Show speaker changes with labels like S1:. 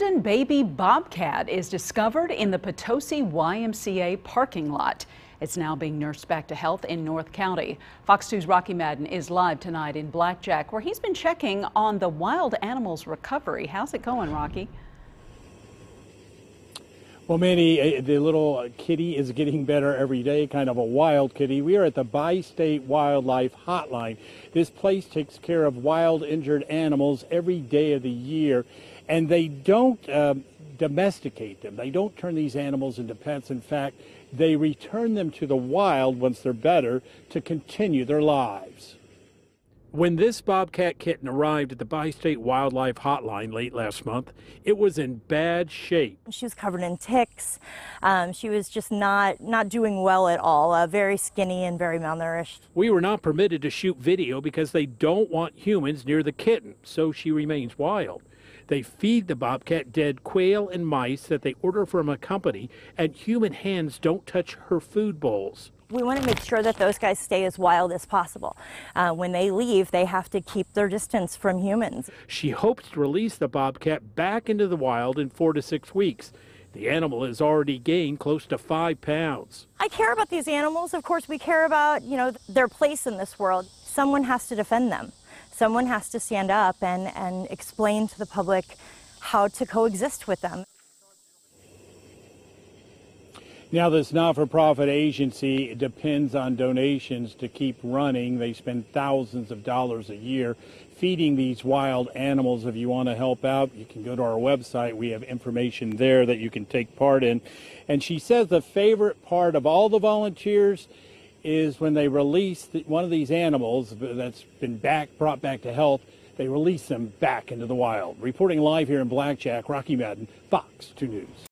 S1: human baby bobcat is discovered in the Potosi YMCA parking lot. It's now being nursed back to health in North County. Fox 2's Rocky Madden is live tonight in Blackjack, where he's been checking on the wild animal's recovery. How's it going, Rocky?
S2: Well, Manny, the little kitty is getting better every day, kind of a wild kitty. We are at the Bi-State Wildlife Hotline. This place takes care of wild injured animals every day of the year, and they don't domesticate them. They don't turn these animals into pets. In fact, they return them to the wild once they're better to continue their lives. When this bobcat kitten arrived at the Bi-State Wildlife Hotline late last month, it was in bad shape.
S3: She was covered in ticks. She was just not doing well at all, very skinny and very malnourished.
S2: We were not permitted to shoot video because they don't want humans near the kitten, so she remains wild. They feed the bobcat dead quail and mice that they order from a company, and human hands don't touch her food bowls.
S3: We want to make sure that those guys stay as wild as possible. When they leave, they have to keep their distance from humans.
S2: She hopes to release the bobcat back into the wild in 4 to 6 weeks. The animal has already gained close to 5 pounds.
S3: I care about these animals. Of course, we care about, their place in this world. Someone has to defend them. Someone has to stand up and explain to the public how to coexist with them.
S2: Now, this not-for-profit agency depends on donations to keep running. They spend thousands of dollars a year feeding these wild animals. If you want to help out, you can go to our website. We have information there that you can take part in. And she says the favorite part of all the volunteers is when they release one of these animals that's been brought back to health, they release them back into the wild. Reporting live here in Blackjack, Rocky Madden, Fox 2 News.